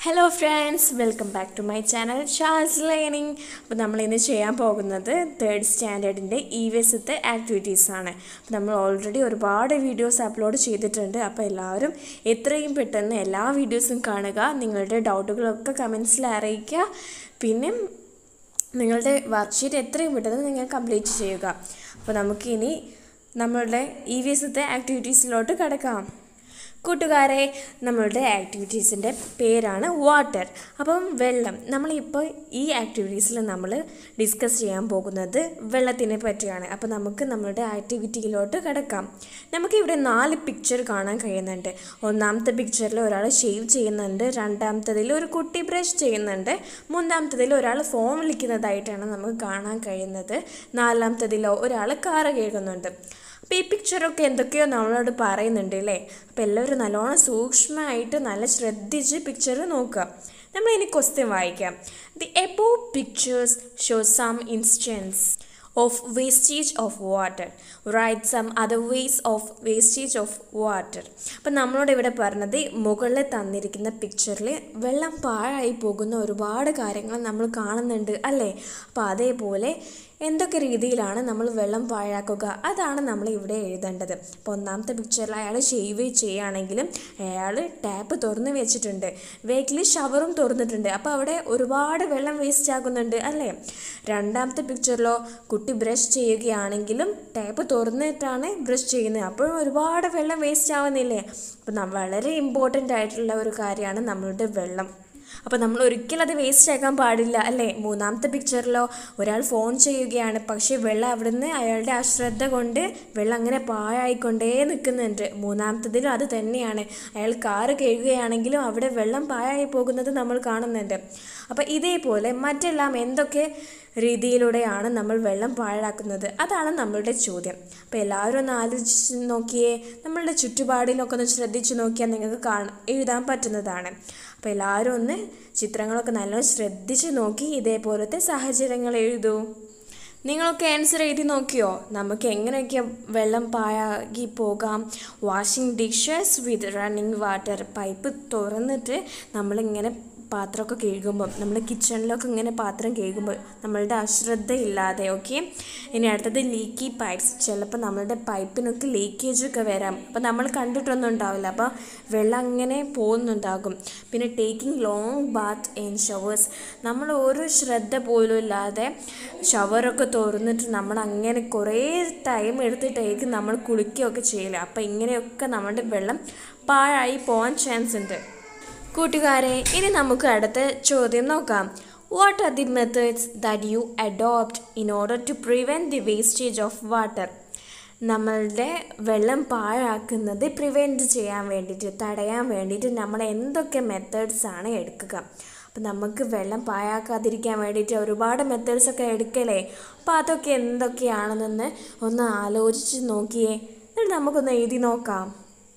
Hello friends, welcome back to my channel Shaz learning. അപ്പോൾ നമ്മളിന്ന് ചെയ്യാൻ പോകുന്നത് 3rd സ്റ്റാൻഡേർഡിൻ്റെ EVSത്തെ ആക്ടിവിറ്റീസാണ്. അപ്പോൾ നമ്മൾ ഓൾറെഡി ഒരുപാട് വീഡിയോസ് അപ്ലോഡ് ചെയ്തിട്ടുണ്ട്. അപ്പോൾ എല്ലാവരും എത്രയും പെട്ടെന്ന് എല്ലാ വീഡിയോസും കാണുക, നിങ്ങളുടെ ഡൗട്ടുകളൊക്കെ കമൻസിൽ അറിയിക്കുക. പിന്നെ നിങ്ങളുടെ വർക്ക്ഷീറ്റ് എത്രയും പെട്ടെന്ന് നിങ്ങൾ കംപ്ലീറ്റ് ചെയ്യുക. അപ്പോൾ നമുക്കിനി നമ്മളുടെ EVSത്തെ ആക്ടിവിറ്റീസിലോട്ട് കടക്കാം. കൂട്ടുകാരെ, നമ്മളുടെ ആക്ടിവിറ്റീസിൻ്റെ പേരാണ് വാട്ടർ. അപ്പം വെള്ളം. നമ്മളിപ്പോൾ ഈ ആക്ടിവിറ്റീസിൽ നമ്മൾ ഡിസ്കസ് ചെയ്യാൻ പോകുന്നത് വെള്ളത്തിനെ പറ്റിയാണ്. അപ്പോൾ നമുക്ക് നമ്മളുടെ ആക്ടിവിറ്റിയിലോട്ട് കിടക്കാം. നമുക്കിവിടെ 4 പിക്ചർ കാണാൻ കഴിയുന്നുണ്ട്. ഒന്നാമത്തെ പിക്ചറിൽ ഒരാൾ ഷേവ് ചെയ്യുന്നുണ്ട്, രണ്ടാമത്തതിൽ ഒരു കുട്ടി ബ്രഷ് ചെയ്യുന്നുണ്ട്, മൂന്നാമത്തതിൽ ഒരാൾ ഫോൺ വിളിക്കുന്നതായിട്ടാണ് നമുക്ക് കാണാൻ കഴിയുന്നത്, നാലാമത്തതിലോ ഒരാൾ കാറ് കഴുകുന്നുണ്ട്. അപ്പോൾ ഈ പിക്ചറൊക്കെ എന്തൊക്കെയോ നമ്മളോട് പറയുന്നുണ്ട് അല്ലേ? അപ്പോൾ എല്ലാവരും നല്ലോണം സൂക്ഷ്മമായിട്ട് നല്ല ശ്രദ്ധിച്ച് പിക്ചർ നോക്കുക. നമ്മളിനി ക്വസ്റ്റ്യൻ വായിക്കാം. The above pictures show some instance of wastage of water. Right some other ways of wastage of water. അപ്പം നമ്മളോട് ഇവിടെ പറഞ്ഞത് മുകളിൽ തന്നിരിക്കുന്ന പിക്ചറിൽ വെള്ളം പാഴായി പോകുന്ന ഒരുപാട് കാര്യങ്ങൾ നമ്മൾ കാണുന്നുണ്ട് അല്ലേ? അപ്പോൾ അതേപോലെ എന്തൊക്കെ രീതിയിലാണ് നമ്മൾ വെള്ളം പാഴാക്കുക, അതാണ് നമ്മൾ ഇവിടെ എഴുതേണ്ടത്. അപ്പോൾ ഒന്നാമത്തെ പിക്ചറിൽ അയാൾ ഷേവ് ചെയ്യുകയാണെങ്കിലും അയാൾ ടാപ്പ് തുറന്ന് വെച്ചിട്ടുണ്ട്, വേക്കിൽ ഷവറും തുറന്നിട്ടുണ്ട്. അപ്പോൾ അവിടെ ഒരുപാട് വെള്ളം വേസ്റ്റ് ആകുന്നുണ്ട് അല്ലേ? രണ്ടാമത്തെ പിക്ചറിലോ കുട്ടി ബ്രഷ് ചെയ്യുകയാണെങ്കിലും ടാപ്പ് തുറന്നിട്ടാണ് ബ്രഷ് ചെയ്യുന്നത്, അപ്പോഴും ഒരുപാട് വെള്ളം വേസ്റ്റ് ആവുന്നില്ലേ? അപ്പോൾ വളരെ ഇമ്പോർട്ടൻ്റ് ആയിട്ടുള്ള ഒരു കാര്യമാണ് നമ്മളുടെ വെള്ളം. അപ്പോൾ നമ്മൾ ഒരിക്കലും അത് വേസ്റ്റ് ആക്കാൻ പാടില്ല അല്ലേ? മൂന്നാമത്തെ പിക്ചറിലോ ഒരാൾ ഫോൺ ചെയ്യുകയാണ്, പക്ഷേ വെള്ളം അവിടുന്ന് അയാളുടെ അശ്രദ്ധ കൊണ്ട് വെള്ളം അങ്ങനെ പാഴായിക്കൊണ്ടേ നിൽക്കുന്നുണ്ട്. മൂന്നാമത്തതിലും അത് തന്നെയാണ്. അയാൾ കാറ് കഴുകുകയാണെങ്കിലും അവിടെ വെള്ളം പാഴായി പോകുന്നത് നമ്മൾ കാണുന്നുണ്ട്. അപ്പോൾ ഇതേപോലെ മറ്റെല്ലാം എന്തൊക്കെ രീതിയിലൂടെയാണ് നമ്മൾ വെള്ളം പാഴാക്കുന്നത്, അതാണ് നമ്മളുടെ ചോദ്യം. അപ്പോൾ എല്ലാവരും ഒന്ന് ആലോചിച്ച് നോക്കിയേ, നമ്മളുടെ ചുറ്റുപാടിലൊക്കെ ഒന്ന് ശ്രദ്ധിച്ച് നോക്കിയാൽ നിങ്ങൾക്ക് എഴുതാൻ പറ്റുന്നതാണ്. അപ്പോൾ എല്ലാവരും ഒന്ന് ചിത്രങ്ങളൊക്കെ നല്ലോണം ശ്രദ്ധിച്ച് നോക്കി ഇതേപോലത്തെ സാഹചര്യങ്ങൾ എഴുതൂ. നിങ്ങളൊക്കെ ആൻസർ എഴുതി നോക്കിയോ? നമുക്ക് എങ്ങനെയൊക്കെ വെള്ളം പാഴാക്കി പോകാം? Washing dishes with running water. Pipe തുറന്നിട്ട് നമ്മളിങ്ങനെ പാത്രമൊക്കെ കഴുകുമ്പോൾ, നമ്മൾ കിച്ചണിലൊക്കെ ഇങ്ങനെ പാത്രം കഴുകുമ്പോൾ നമ്മളുടെ അശ്രദ്ധയില്ലാതെ. ഓക്കെ, ഇനി അടുത്തത് ലീക്കി പൈപ്പ്സ്. ചിലപ്പോൾ നമ്മളുടെ പൈപ്പിനൊക്കെ ലീക്കേജൊക്കെ വരാം, അപ്പോൾ നമ്മൾ കണ്ടിട്ടൊന്നും ഉണ്ടാവില്ല, അപ്പോൾ വെള്ളം അങ്ങനെ പോകുന്നുണ്ടാകും. പിന്നെ taking long bath in showers. നമ്മൾ ഒരു ശ്രദ്ധ പോലും ഇല്ലാതെ ഷവറൊക്കെ തുറന്നിട്ട് നമ്മൾ അങ്ങനെ കുറേ ടൈം എടുത്തിട്ടായിരിക്കും നമ്മൾ കുളിക്കുകയൊക്കെ ചെയ്യില്ല. അപ്പോൾ ഇങ്ങനെയൊക്കെ നമ്മുടെ വെള്ളം പാഴായി പോകാൻ ചാൻസ് ഉണ്ട്. കൂട്ടുകാരെ, ഇനി നമുക്ക് അടുത്ത ചോദ്യം നോക്കാം. What are the methods that you adopt in order to prevent the wastage of water? നമ്മളുടെ വെള്ളം പാഴാക്കുന്നത് പ്രിവെൻറ്റ് ചെയ്യാൻ വേണ്ടിയിട്ട്, തടയാൻ വേണ്ടിയിട്ട് നമ്മൾ എന്തൊക്കെ മെത്തേഡ്സാണ് എടുക്കുക? അപ്പം നമുക്ക് വെള്ളം പാഴാക്കാതിരിക്കാൻ വേണ്ടിയിട്ട് ഒരുപാട് മെത്തേഡ്സൊക്കെ എടുക്കലേ. അപ്പോൾ അതൊക്കെ എന്തൊക്കെയാണെന്ന് ഒന്ന് ആലോചിച്ച് നോക്കിയേ, എന്നിട്ട് നമുക്കൊന്ന് എഴുതി നോക്കാം.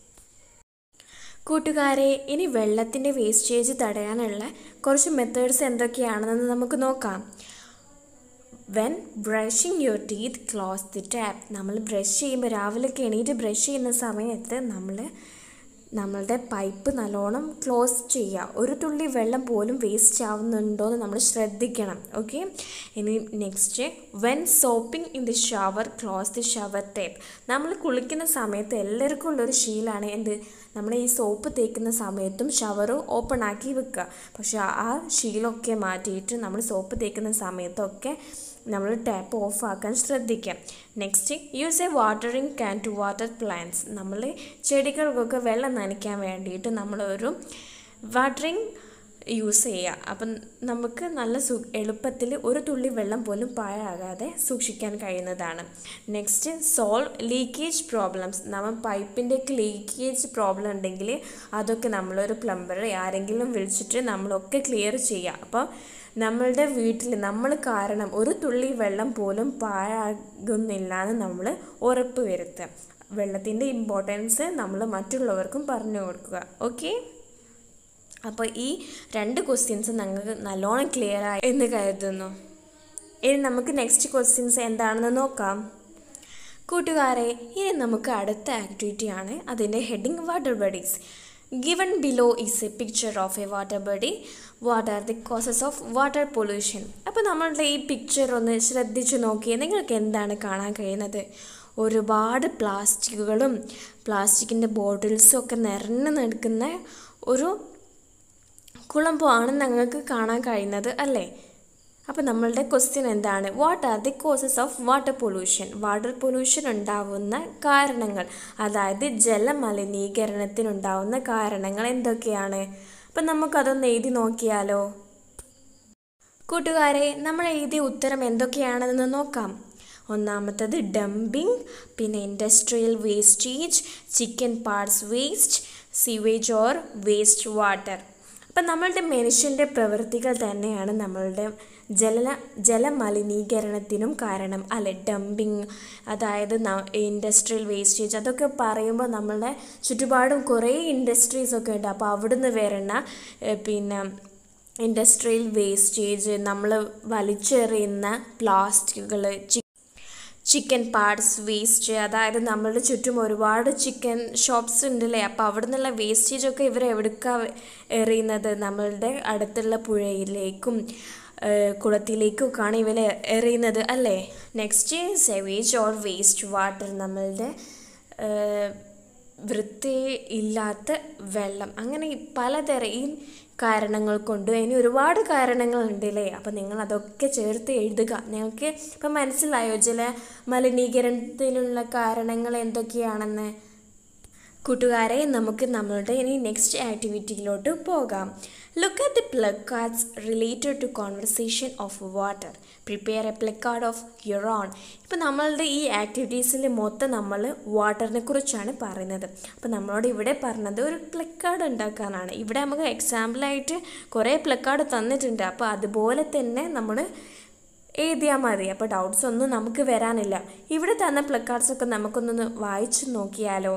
കൂട്ടുകാരെ, ഇനി വെള്ളത്തിൻ്റെ വേസ്റ്റേജ് തടയാനുള്ള കുറച്ച് മെത്തേഡ്സ് എന്തൊക്കെയാണെന്ന് നമുക്ക് നോക്കാം. When brushing your teeth close the tap. നമ്മൾ ബ്രഷ് ചെയ്യുമ്പോൾ, രാവിലെയൊക്കെ എണീറ്റ് ബ്രഷ് ചെയ്യുന്ന സമയത്ത് നമ്മളുടെ പൈപ്പ് നല്ലോണം ക്ലോസ് ചെയ്യുക. ഒരു തുള്ളി വെള്ളം പോലും വേസ്റ്റ് ആവുന്നുണ്ടോ എന്ന് നമ്മൾ ശ്രദ്ധിക്കണം. ഓക്കെ, ഇനി next, when soaping in the shower close the shower tap. നമ്മൾ കുളിക്കുന്ന സമയത്ത് എല്ലാവർക്കും ഉള്ളൊരു ശീലമാണ് എന്ത്, നമ്മൾ ഈ സോപ്പ് തേക്കുന്ന സമയത്തും ഷവർ ഓപ്പൺ ആക്കി വെക്കുക. പക്ഷെ ആ ശീലമൊക്കെ മാറ്റിയിട്ട് നമ്മൾ സോപ്പ് തേക്കുന്ന സമയത്തൊക്കെ നമ്മൾ ടാപ്പ് ഓഫ് ആക്കാൻ ശ്രദ്ധിക്കാം. Next, use a watering can to water plants. നമ്മൾ ചെടികൾക്കൊക്കെ വെള്ളം നനയ്ക്കാൻ വേണ്ടിയിട്ട് നമ്മളൊരു വാട്ടറിങ് യൂസ് ചെയ്യുക. അപ്പം നമുക്ക് നല്ല എളുപ്പത്തിൽ ഒരു തുള്ളി വെള്ളം പോലും പാഴാകാതെ സൂക്ഷിക്കാൻ കഴിയുന്നതാണ്. Next, solve leakage problems. നമ്മൾ പൈപ്പിൻ്റെയൊക്കെ ലീക്കേജ് പ്രോബ്ലം ഉണ്ടെങ്കിൽ അതൊക്കെ നമ്മളൊരു പ്ലംബറെ ആരെങ്കിലും വിളിച്ചിട്ട് നമ്മളൊക്കെ ക്ലിയർ ചെയ്യുക. അപ്പോൾ നമ്മളുടെ വീട്ടിൽ നമ്മൾ കാരണം ഒരു തുള്ളി വെള്ളം പോലും പാഴാകുന്നില്ല എന്ന് നമ്മൾ ഉറപ്പ് വരുത്തുക. വെള്ളത്തിൻ്റെ ഇമ്പോർട്ടൻസ് നമ്മൾ മറ്റുള്ളവർക്കും പറഞ്ഞു കൊടുക്കുക. ഓക്കെ, അപ്പോൾ ഈ 2 ക്വസ്റ്റ്യൻസ് നിങ്ങൾക്ക് നല്ലോണം ക്ലിയർ ആയി എന്ന് കരുതുന്നു. ഇനി നമുക്ക് നെക്സ്റ്റ് ക്വസ്റ്റ്യൻസ് എന്താണെന്ന് നോക്കാം. കൂട്ടുകാരെ, ഇനി നമുക്ക് അടുത്ത ആക്ടിവിറ്റിയാണ്. അതിൻ്റെ heading water buddies. Given below is a picture of a water body. What are the causes of water pollution? അപ്പോൾ നമ്മളുടെ ഈ പിക്ചർ ഒന്ന് ശ്രദ്ധിച്ചു നോക്കിയാൽ നിങ്ങൾക്ക് എന്താണ് കാണാൻ കഴിയുന്നത്? ഒരുപാട് പ്ലാസ്റ്റിക്കുകളും പ്ലാസ്റ്റിക്കിൻ്റെ ബോട്ടിൽസും ഒക്കെ നിറഞ്ഞു നിൽക്കുന്ന ഒരു കുളമ്പമാണ് നിങ്ങൾക്ക് കാണാൻ കഴിയുന്നത് അല്ലേ? അപ്പോൾ നമ്മളുടെ ക്വസ്റ്റ്യൻ എന്താണ്? What are the causes of water pollution? Water pollution ഉണ്ടാവുന്ന കാരണങ്ങൾ, അതായത് ജലമലിനീകരണത്തിനുണ്ടാവുന്ന കാരണങ്ങൾ എന്തൊക്കെയാണ്? അപ്പം നമുക്കതൊന്ന് എഴുതി നോക്കിയാലോ? കൂട്ടുകാരെ, നമ്മൾ എഴുതിയ ഉത്തരം എന്തൊക്കെയാണെന്ന് നോക്കാം. ഒന്നാമത്തത് ഡംപിങ്, പിന്നെ industrial wastage, chicken parts waste, sewage or waste water. അപ്പം നമ്മളുടെ മനുഷ്യൻ്റെ പ്രവൃത്തികൾ തന്നെയാണ് നമ്മളുടെ ജലമലിനീകരണത്തിനും കാരണം അല്ലെ? ഡംപിങ്, അതായത് ഇൻഡസ്ട്രിയൽ വേസ്റ്റേജ്, അതൊക്കെ പറയുമ്പോൾ നമ്മളുടെ ചുറ്റുപാടും കുറേ ഇൻഡസ്ട്രീസൊക്കെ ഉണ്ട്. അപ്പോൾ അവിടുന്ന് വരുന്ന പിന്നെ ഇൻഡസ്ട്രിയൽ വേസ്റ്റേജ്, നമ്മൾ വലിച്ചെറിയുന്ന പ്ലാസ്റ്റിക്കുകൾ, ചിക്കൻ പാർട്സ് വേസ്റ്റ്, അതായത് നമ്മളുടെ ചുറ്റും ഒരുപാട് ചിക്കൻ ഷോപ്സ് ഉണ്ടല്ലേ. അപ്പോൾ അവിടെ നിന്നുള്ള വേസ്റ്റേജൊക്കെ ഇവർ എവിടേക്കാണ് എറിയുന്നത്? നമ്മളുടെ അടുത്തുള്ള പുഴയിലേക്കും കുളത്തിലേക്കൊക്കെയാണ് ഇവർ എറിയുന്നത് അല്ലേ? Next sewage or waste water, നമ്മളുടെ വൃത്തി ഇല്ലാത്ത വെള്ളം. അങ്ങനെ പലതരം ഈ കാരണങ്ങൾ കൊണ്ട് ഇനി ഒരുപാട് കാരണങ്ങളുണ്ടല്ലേ. അപ്പോൾ നിങ്ങൾ അതൊക്കെ ചേർത്ത് എഴുതുക. നിങ്ങൾക്ക് ഇപ്പം മനസ്സിലായോ ജലമലിനീകരണത്തിനുള്ള കാരണങ്ങൾ എന്തൊക്കെയാണെന്ന്? കൂട്ടുകാരെ, നമുക്ക് നമ്മളുടെ ഇനി നെക്സ്റ്റ് ആക്ടിവിറ്റിയിലോട്ട് പോകാം. Look at the placards related to conversation of water. Prepare a placard of your own. ഇപ്പോൾ നമ്മളുടെ ഈ ആക്ടിവിറ്റീസിൽ മൊത്തം നമ്മൾ വാട്ടറിനെ കുറിച്ചാണ് പറയുന്നത്. അപ്പോൾ നമ്മളോട് ഇവിടെ പറഞ്ഞത് ഒരു പ്ലക്കാർഡ് ഉണ്ടാക്കാനാണ്. ഇവിടെ നമുക്ക് എക്സാമ്പിളായിട്ട് കുറേ പ്ലക്കാർഡ് തന്നിട്ടുണ്ട്. അപ്പോൾ അതുപോലെ തന്നെ നമ്മൾ എഴുതിയാൽ മതി. അപ്പോൾ ഡൗട്ട്സ് ഒന്നും നമുക്ക് വരാനില്ല. ഇവിടെ തന്ന പ്ലക്കാർഡ്സൊക്കെ നമുക്കൊന്ന് വായിച്ചു നോക്കിയാലോ?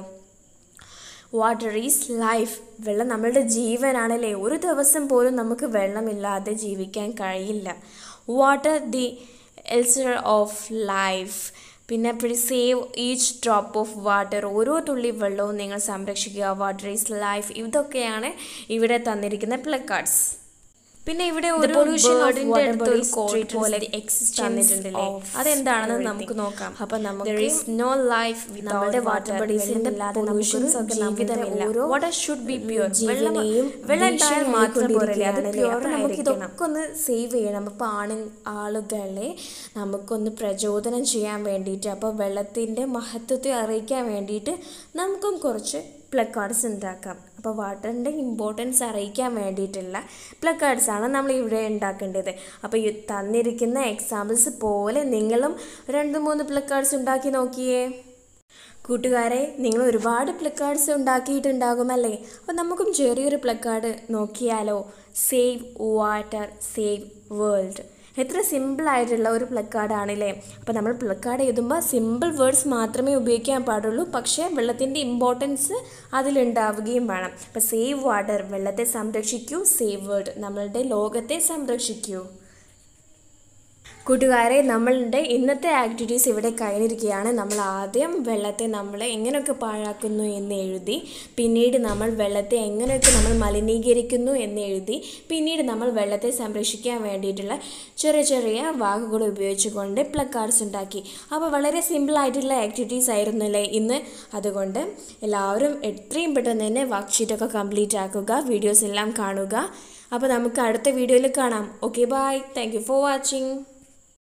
Water is life. വെള്ളം നമ്മളുടെ ജീവനാണല്ലേ. ഒരു ദിവസം പോലും നമുക്ക് വെള്ളമില്ലാതെ ജീവിക്കാൻ കഴിയില്ല. Water the elixir of life. പിന്നെ preserve each drop of water. ഓരോ തുള്ളി വെള്ളവും നിങ്ങൾ സംരക്ഷിക്കുക. Water is life. ഇതൊക്കെയാണ് ഇവിടെ തന്നിരിക്കുന്ന പ്ലക്കാർഡ്സ്. പിന്നെ ഇവിടെ ഒരു ബേർഡിന്റെ അടുത്ത് ഒരു കോട്ട് പോലെ തന്നിട്ടുണ്ടല്ലേ. അതെന്താണെന്ന് നമുക്ക് നോക്കാം. അപ്പൊ നമുക്ക് നമ്മുടെ വാട്ടർ ബോഡീസിന്റെ പൊല്യൂഷൻസ് ഒക്കെ ജീവിതമില്ല. Water should be pure. ജീവനെയും വെള്ളം മാത്രം പോരല്ലേ, അത് പ്യൂർ ആയിരിക്കണം. ഇതൊക്കെ ഒന്ന് സേവ് ചെയ്യണം. അപ്പോൾ ആളുകളെ നമുക്കൊന്ന് പ്രചോദനം ചെയ്യാൻ വേണ്ടിയിട്ട്, അപ്പോൾ വെള്ളത്തിൻ്റെ മഹത്വത്തെ അറിയിക്കാൻ വേണ്ടിയിട്ട് നമുക്കും കുറച്ച് പ്ലക്കാർഡ്സ് ഉണ്ടാക്കാം. അപ്പോൾ വാട്ടറിൻ്റെ ഇമ്പോർട്ടൻസ് അറിയിക്കാൻ വേണ്ടിയിട്ടുള്ള പ്ലക്കാർഡ്സാണ് നമ്മൾ ഇവിടെ ഉണ്ടാക്കേണ്ടത്. അപ്പോൾ ഈ തന്നിരിക്കുന്ന എക്സാമ്പിൾസ് പോലെ നിങ്ങളും 2-3 പ്ലക്കാർഡ്സ് ഉണ്ടാക്കി നോക്കിയേ. കൂട്ടുകാരെ, നിങ്ങൾ ഒരുപാട് പ്ലക്കാർഡ്സ് ഉണ്ടാക്കിയിട്ടുണ്ടാകുമല്ലേ. അപ്പോൾ നമുക്കും ചെറിയൊരു പ്ലക്കാർഡ് നോക്കിയാലോ? Save water, save world. എത്ര സിമ്പിളായിട്ടുള്ള ഒരു പ്ലക്കാർഡാണല്ലേ. അപ്പോൾ നമ്മൾ പ്ലക്കാർഡ് എഴുതുമ്പോൾ സിമ്പിൾ വേർഡ്സ് മാത്രമേ ഉപയോഗിക്കാൻ പാടുള്ളൂ. പക്ഷേ വെള്ളത്തിൻ്റെ ഇമ്പോർട്ടൻസ് അതിലുണ്ടാവുകയും വേണം. അപ്പോൾ സേവ് വാട്ടർ, വെള്ളത്തെ സംരക്ഷിക്കൂ. സേവ് വേൾഡ്, നമ്മളുടെ ലോകത്തെ സംരക്ഷിക്കൂ. കൂട്ടുകാരെ, നമ്മളുടെ ഇന്നത്തെ ആക്ടിവിറ്റീസ് ഇവിടെ കഴിഞ്ഞിരിക്കുകയാണ്. നമ്മൾ ആദ്യം വെള്ളത്തെ നമ്മൾ എങ്ങനെയൊക്കെ പാഴാക്കുന്നു എന്ന് എഴുതി, പിന്നീട് നമ്മൾ വെള്ളത്തെ എങ്ങനെയൊക്കെ നമ്മൾ മലിനീകരിക്കുന്നു എന്ന് എഴുതി, പിന്നീട് നമ്മൾ വെള്ളത്തെ സംരക്ഷിക്കാൻ വേണ്ടിയിട്ടുള്ള ചെറിയ ചെറിയ വാക്കുകൾ ഉപയോഗിച്ചുകൊണ്ട് പ്ലക്കാർഡ്സ് ഉണ്ടാക്കി. അപ്പോൾ വളരെ സിമ്പിളായിട്ടുള്ള ആക്ടിവിറ്റീസ് ആയിരുന്നല്ലേ ഇന്ന്. അതുകൊണ്ട് എല്ലാവരും എത്രയും പെട്ടെന്ന് തന്നെ വർക്ക് ഷീറ്റൊക്കെ കംപ്ലീറ്റ് ആക്കുക, വീഡിയോസ് എല്ലാം കാണുക. അപ്പോൾ നമുക്ക് അടുത്ത വീഡിയോയിൽ കാണാം. Okay, bye. Thank you for watching.